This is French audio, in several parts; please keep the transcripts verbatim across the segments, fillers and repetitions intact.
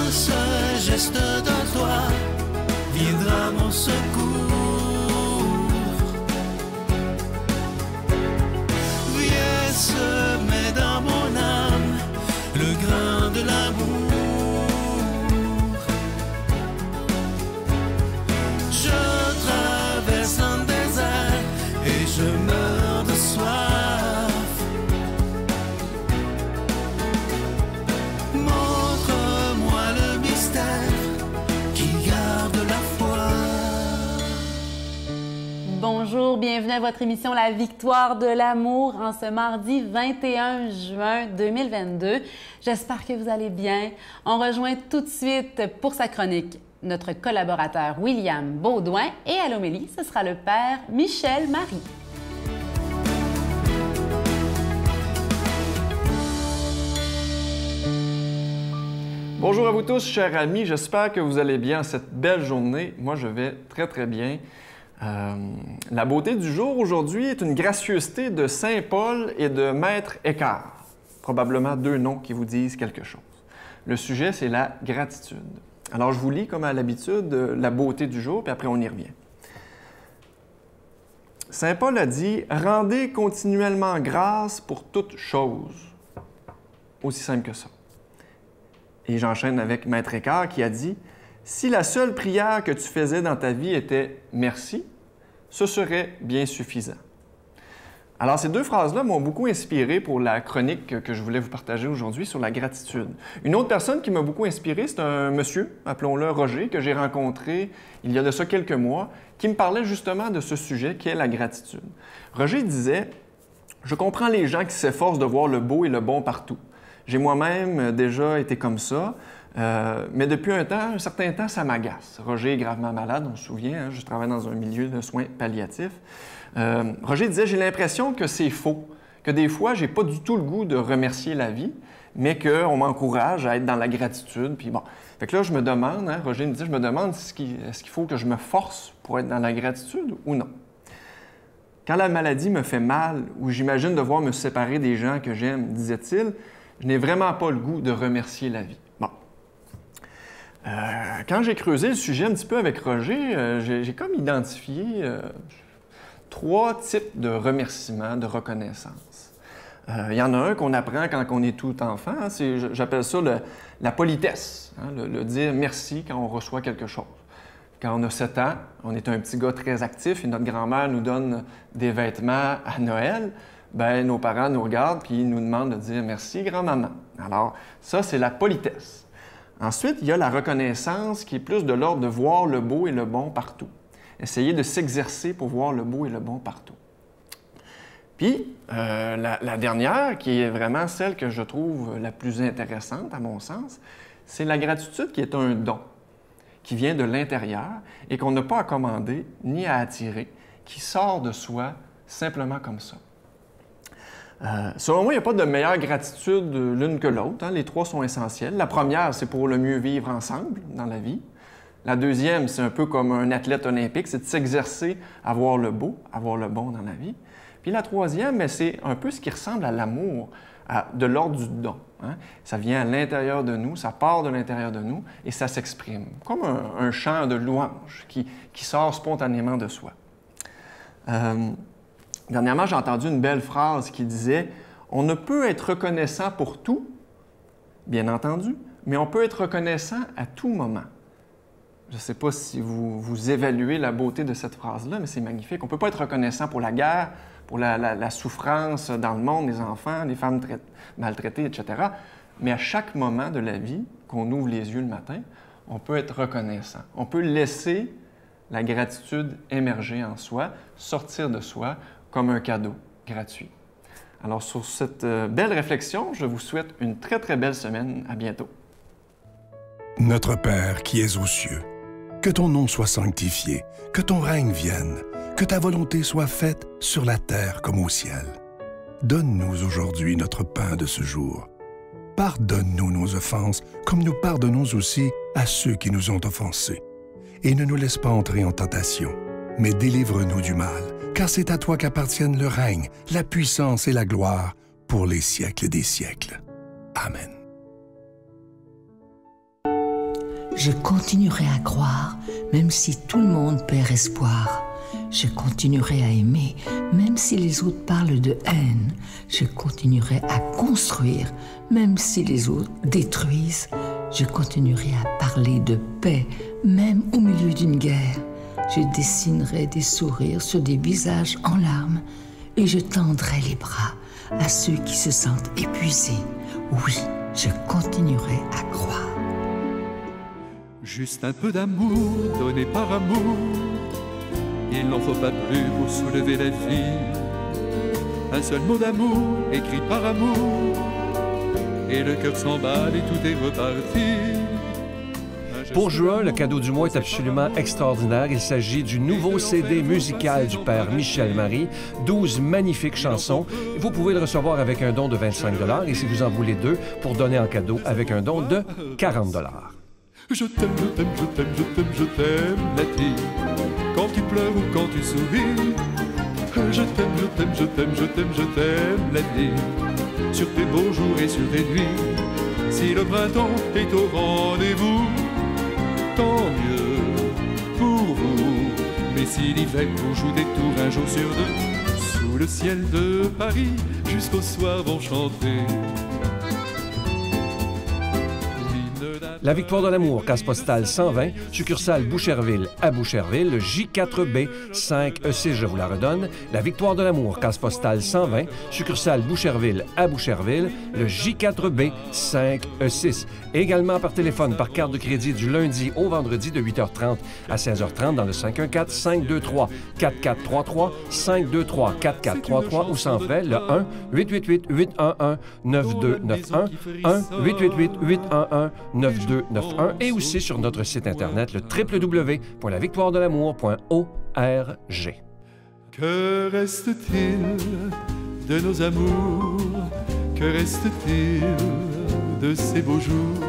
ce geste de toi viendra mon secours. Viens semer dans mon âme le grain de l'amour. Je traverse un désert et je meurs de soif. Montre-moi le mystère qui garde la foi. Bonjour, bienvenue à votre émission La Victoire de l'amour en ce mardi vingt et un juin deux mille vingt-deux. J'espère que vous allez bien. On rejoint tout de suite pour sa chronique notre collaborateur William Baudouin et à l'homélie, ce sera le père Michel Marie. Bonjour à vous tous, chers amis. J'espère que vous allez bien cette belle journée. Moi, je vais très, très bien. Euh, la beauté du jour aujourd'hui est une gracieuseté de Saint Paul et de Maître Écart. Probablement deux noms qui vous disent quelque chose. Le sujet, c'est la gratitude. Alors, je vous lis, comme à l'habitude, la beauté du jour, puis après, on y revient. Saint Paul a dit « Rendez continuellement grâce pour toutes choses. » Aussi simple que ça. Et j'enchaîne avec Maître Écart qui a dit « Si la seule prière que tu faisais dans ta vie était « merci », ce serait bien suffisant. » Alors, ces deux phrases-là m'ont beaucoup inspiré pour la chronique que je voulais vous partager aujourd'hui sur la gratitude. Une autre personne qui m'a beaucoup inspiré, c'est un monsieur, appelons-le Roger, que j'ai rencontré il y a de ça quelques mois, qui me parlait justement de ce sujet qui est la gratitude. Roger disait « Je comprends les gens qui s'efforcent de voir le beau et le bon partout. J'ai moi-même déjà été comme ça, euh, mais depuis un temps, un certain temps, ça m'agace. Roger est gravement malade, on se souvient, hein, je travaille dans un milieu de soins palliatifs. Euh, Roger disait, j'ai l'impression que c'est faux, que des fois, j'ai pas du tout le goût de remercier la vie, mais qu'on m'encourage à être dans la gratitude. Puis bon, fait que là, je me demande, hein, Roger me dit, je me demande est-ce qu'il, est-ce qu'il faut que je me force pour être dans la gratitude ou non? Quand la maladie me fait mal ou j'imagine devoir me séparer des gens que j'aime, disait-il, je n'ai vraiment pas le goût de remercier la vie. Bon. Euh, quand j'ai creusé le sujet un petit peu avec Roger, euh, j'ai, j'ai comme identifié euh, trois types de remerciements, de reconnaissance. Euh, il y en a un qu'on apprend quand on est tout enfant, hein, c'est, j'appelle ça le, la politesse, hein, le, le dire merci quand on reçoit quelque chose. Quand on a sept ans, on est un petit gars très actif et notre grand-mère nous donne des vêtements à Noël. Bien, nos parents nous regardent puis ils nous demandent de dire « Merci, grand-maman ». Alors, ça, c'est la politesse. Ensuite, il y a la reconnaissance qui est plus de l'ordre de voir le beau et le bon partout. Essayer de s'exercer pour voir le beau et le bon partout. Puis, euh, la, la dernière, qui est vraiment celle que je trouve la plus intéressante, à mon sens, c'est la gratitude qui est un don, qui vient de l'intérieur et qu'on n'a pas à commander ni à attirer, qui sort de soi simplement comme ça. Euh, selon moi, il n'y a pas de meilleure gratitude l'une que l'autre. Hein. Les trois sont essentielles. La première, c'est pour le mieux vivre ensemble dans la vie. La deuxième, c'est un peu comme un athlète olympique, c'est de s'exercer à voir le beau, à voir le bon dans la vie. Puis la troisième, c'est un peu ce qui ressemble à l'amour, à, de l'ordre du don. Hein. Ça vient à l'intérieur de nous, ça part de l'intérieur de nous et ça s'exprime, comme un, un chant de louange qui, qui sort spontanément de soi. Euh, Dernièrement, j'ai entendu une belle phrase qui disait « On ne peut être reconnaissant pour tout, bien entendu, mais on peut être reconnaissant à tout moment. » Je ne sais pas si vous, vous évaluez la beauté de cette phrase-là, mais c'est magnifique. On ne peut pas être reconnaissant pour la guerre, pour la, la, la souffrance dans le monde, les enfants, les femmes maltraitées, et cetera. Mais à chaque moment de la vie, qu'on ouvre les yeux le matin, on peut être reconnaissant. On peut laisser la gratitude émerger en soi, sortir de soi, comme un cadeau gratuit. Alors, sur cette euh, belle réflexion, je vous souhaite une très, très belle semaine. À bientôt. Notre Père qui es aux cieux, que ton nom soit sanctifié, que ton règne vienne, que ta volonté soit faite sur la terre comme au ciel. Donne-nous aujourd'hui notre pain de ce jour. Pardonne-nous nos offenses, comme nous pardonnons aussi à ceux qui nous ont offensés. Et ne nous laisse pas entrer en tentation, mais délivre-nous du mal, car c'est à toi qu'appartiennent le règne, la puissance et la gloire pour les siècles des siècles. Amen. Je continuerai à croire, même si tout le monde perd espoir. Je continuerai à aimer, même si les autres parlent de haine. Je continuerai à construire, même si les autres détruisent. Je continuerai à parler de paix, même au milieu d'une guerre. Je dessinerai des sourires sur des visages en larmes et je tendrai les bras à ceux qui se sentent épuisés. Oui, je continuerai à croire. Juste un peu d'amour donné par amour, il n'en faut pas plus pour soulever la vie. Un seul mot d'amour écrit par amour, et le cœur s'emballe et tout est reparti. Pour juin, le cadeau du mois est absolument extraordinaire. Il s'agit du nouveau C D musical du père Michel Marie, douze magnifiques chansons. Vous pouvez le recevoir avec un don de vingt-cinq dollars et si vous en voulez deux, pour donner en cadeau avec un don de quarante dollars. Je t'aime, je t'aime, je t'aime, je t'aime, je t'aime, la vie. Quand tu pleures ou quand tu souris, je t'aime, je t'aime, je t'aime, je t'aime, je t'aime, la vie. Sur tes beaux jours et sur tes nuits, si le printemps est au rendez-vous, tant mieux pour vous. Mais si l'hiver vous joue des tours un jour sur deux, sous le ciel de Paris, jusqu'au soir vont chanter. La Victoire de l'amour, case postale cent vingt, succursale Boucherville à Boucherville, le J quatre B cinq E six, je vous la redonne. La Victoire de l'amour, case postale cent vingt, succursale Boucherville à Boucherville, le J quatre B cinq E six. Également par téléphone, par carte de crédit du lundi au vendredi de huit heures trente à seize heures trente dans le cinq un quatre, cinq deux trois, quatre quatre trois trois, cinq deux trois, quatre quatre trois trois ou sans frais le un huit huit huit, huit un un, neuf deux neuf un, un huit huit huit, huit un un, neuf deux neuf un et aussi sur notre site internet le w w w point la victoire de l'amour point org. Que reste-t-il de nos amours? Que reste-t-il de ces beaux jours?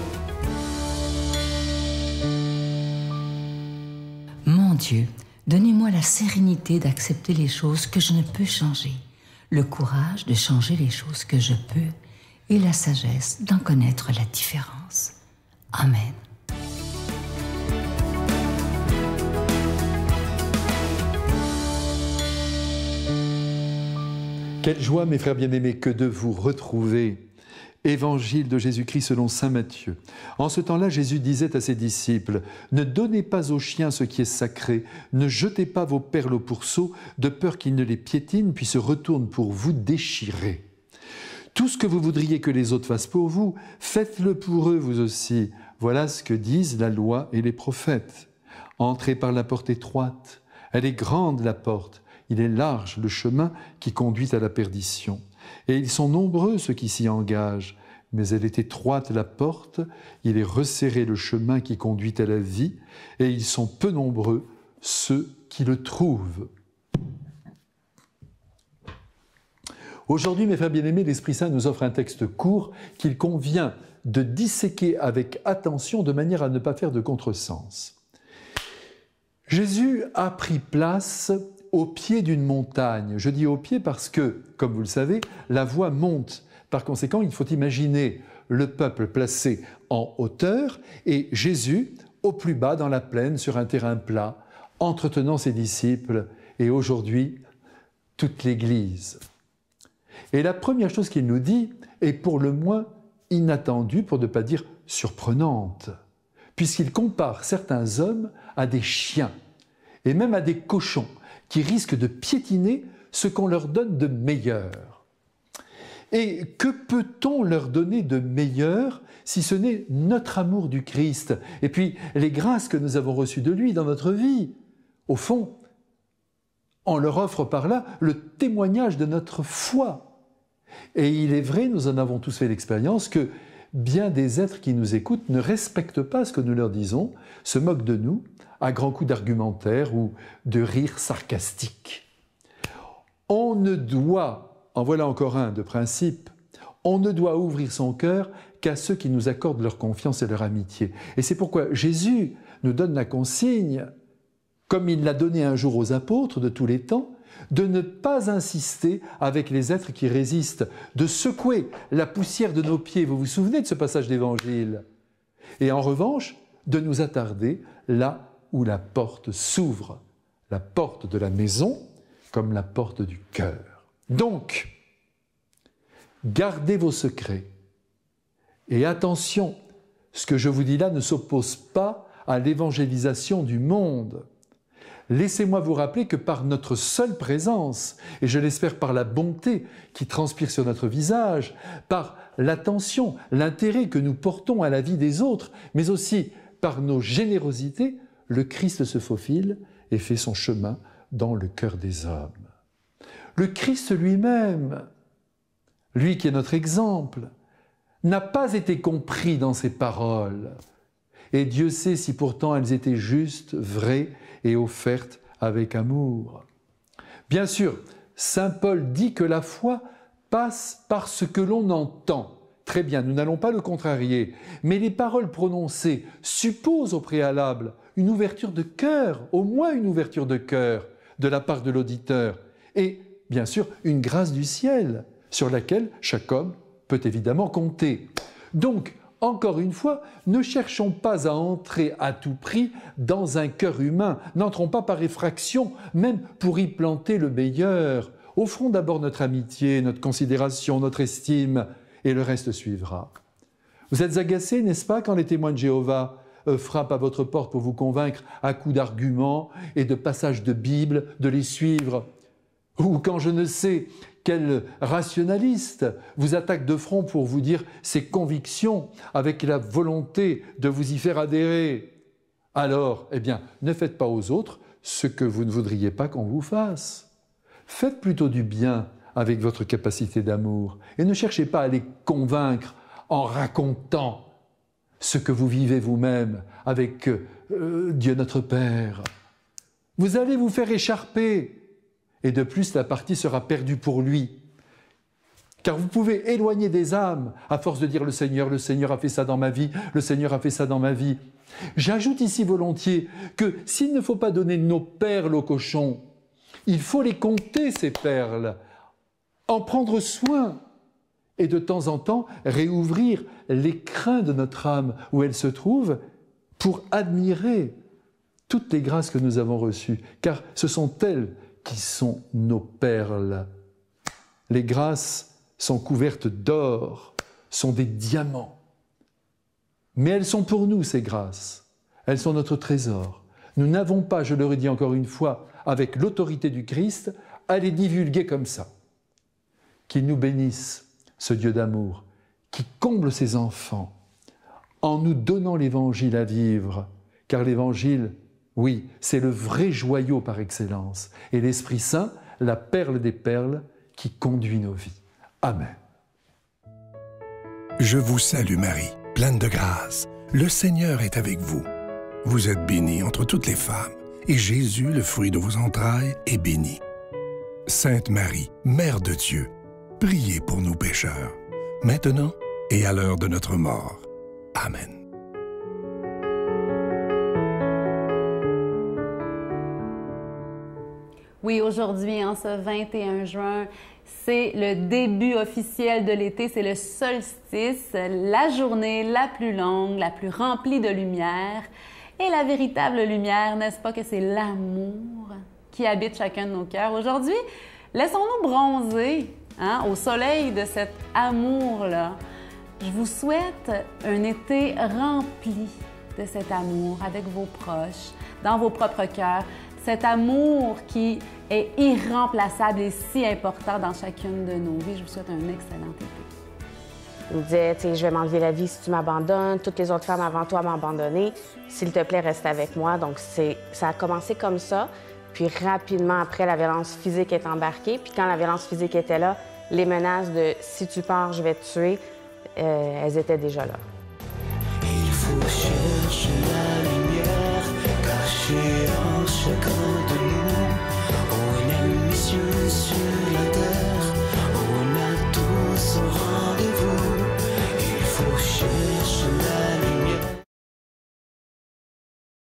Mon Dieu, donnez-moi la sérénité d'accepter les choses que je ne peux changer, le courage de changer les choses que je peux et la sagesse d'en connaître la différence. Amen. Quelle joie, mes frères bien-aimés, que de vous retrouver. Évangile de Jésus-Christ selon saint Matthieu. En ce temps-là, Jésus disait à ses disciples, « Ne donnez pas aux chiens ce qui est sacré, ne jetez pas vos perles au pourceau, de peur qu'ils ne les piétinent, puis se retournent pour vous déchirer. Tout ce que vous voudriez que les autres fassent pour vous, faites-le pour eux vous aussi. Voilà ce que disent la loi et les prophètes. Entrez par la porte étroite. Elle est grande la porte, il est large le chemin qui conduit à la perdition. Et ils sont nombreux ceux qui s'y engagent. Mais elle est étroite la porte, il est resserré le chemin qui conduit à la vie, et ils sont peu nombreux ceux qui le trouvent. » Aujourd'hui, mes frères bien-aimés, l'Esprit Saint nous offre un texte court qu'il convient de disséquer avec attention de manière à ne pas faire de contresens. Jésus a pris place au pied d'une montagne. Je dis au pied parce que, comme vous le savez, la voie monte. Par conséquent, il faut imaginer le peuple placé en hauteur et Jésus au plus bas dans la plaine sur un terrain plat, entretenant ses disciples et aujourd'hui toute l'Église. Et la première chose qu'il nous dit est pour le moins inattendue, pour ne pas dire surprenante, puisqu'il compare certains hommes à des chiens et même à des cochons qui risquent de piétiner ce qu'on leur donne de meilleur. Et que peut-on leur donner de meilleur si ce n'est notre amour du Christ et puis les grâces que nous avons reçues de lui dans notre vie? Au fond, on leur offre par là le témoignage de notre foi. Et il est vrai, nous en avons tous fait l'expérience, que bien des êtres qui nous écoutent ne respectent pas ce que nous leur disons, se moquent de nous, à grands coups d'argumentaire ou de rire sarcastique. On ne doit, en voilà encore un de principe, on ne doit ouvrir son cœur qu'à ceux qui nous accordent leur confiance et leur amitié. Et c'est pourquoi Jésus nous donne la consigne, comme il l'a donné un jour aux apôtres de tous les temps, de ne pas insister avec les êtres qui résistent, de secouer la poussière de nos pieds. Vous vous souvenez de ce passage d'Évangile? Et en revanche, de nous attarder là où la porte s'ouvre, la porte de la maison comme la porte du cœur. Donc, gardez vos secrets. Et attention, ce que je vous dis là ne s'oppose pas à l'évangélisation du monde. Laissez-moi vous rappeler que par notre seule présence, et je l'espère par la bonté qui transpire sur notre visage, par l'attention, l'intérêt que nous portons à la vie des autres, mais aussi par nos générosités, le Christ se faufile et fait son chemin dans le cœur des hommes. Le Christ lui-même, lui qui est notre exemple, n'a pas été compris dans ses paroles. Et Dieu sait si pourtant elles étaient justes, vraies et offertes avec amour. Bien sûr, saint Paul dit que la foi passe par ce que l'on entend. Très bien, nous n'allons pas le contrarier, mais les paroles prononcées supposent au préalable une ouverture de cœur, au moins une ouverture de cœur de la part de l'auditeur, et bien sûr une grâce du ciel sur laquelle chaque homme peut évidemment compter. Donc, encore une fois, ne cherchons pas à entrer à tout prix dans un cœur humain, n'entrons pas par effraction, même pour y planter le meilleur. Offrons d'abord notre amitié, notre considération, notre estime, et le reste suivra. Vous êtes agacés, n'est-ce pas, quand les témoins de Jéhovah euh, frappent à votre porte pour vous convaincre à coups d'arguments et de passages de Bible de les suivre? Ou quand je ne sais quel rationaliste vous attaque de front pour vous dire ses convictions avec la volonté de vous y faire adhérer? Alors, eh bien, ne faites pas aux autres ce que vous ne voudriez pas qu'on vous fasse. Faites plutôt du bien avec votre capacité d'amour et ne cherchez pas à les convaincre en racontant ce que vous vivez vous-même avec euh, Dieu notre Père. Vous allez vous faire écharper. Et de plus, la partie sera perdue pour lui. Car vous pouvez éloigner des âmes à force de dire « le Seigneur, le Seigneur a fait ça dans ma vie, le Seigneur a fait ça dans ma vie ». J'ajoute ici volontiers que s'il ne faut pas donner nos perles aux cochons, il faut les compter, ces perles, en prendre soin et de temps en temps réouvrir l'écrin de notre âme où elle se trouve pour admirer toutes les grâces que nous avons reçues, car ce sont elles qui sont nos perles. Les grâces sont couvertes d'or, sont des diamants. Mais elles sont pour nous, ces grâces. Elles sont notre trésor. Nous n'avons pas, je le redis encore une fois, avec l'autorité du Christ, à les divulguer comme ça. Qu'il nous bénisse, ce Dieu d'amour, qui comble ses enfants, en nous donnant l'Évangile à vivre, car l'Évangile, oui, c'est le vrai joyau par excellence. Et l'Esprit Saint, la perle des perles qui conduit nos vies. Amen. Je vous salue Marie, pleine de grâce. Le Seigneur est avec vous. Vous êtes bénie entre toutes les femmes, et Jésus, le fruit de vos entrailles, est béni. Sainte Marie, Mère de Dieu, priez pour nous pécheurs, maintenant et à l'heure de notre mort. Amen. Oui, aujourd'hui, en ce vingt et un juin, c'est le début officiel de l'été, c'est le solstice, la journée la plus longue, la plus remplie de lumière. Et la véritable lumière, n'est-ce pas que c'est l'amour qui habite chacun de nos cœurs? Aujourd'hui, laissons-nous bronzer hein, au soleil de cet amour-là. Je vous souhaite un été rempli de cet amour avec vos proches, dans vos propres cœurs. Cet amour qui est irremplaçable et si important dans chacune de nos vies. Je vous souhaite un excellent été. Il me disait, tu sais, je vais m'enlever la vie si tu m'abandonnes. Toutes les autres femmes avant toi m'ont abandonné. S'il te plaît, reste avec moi. Donc, c'est, ça a commencé comme ça. Puis rapidement, après, la violence physique est embarquée. Puis quand la violence physique était là, les menaces de « si tu pars, je vais te tuer », euh, elles étaient déjà là.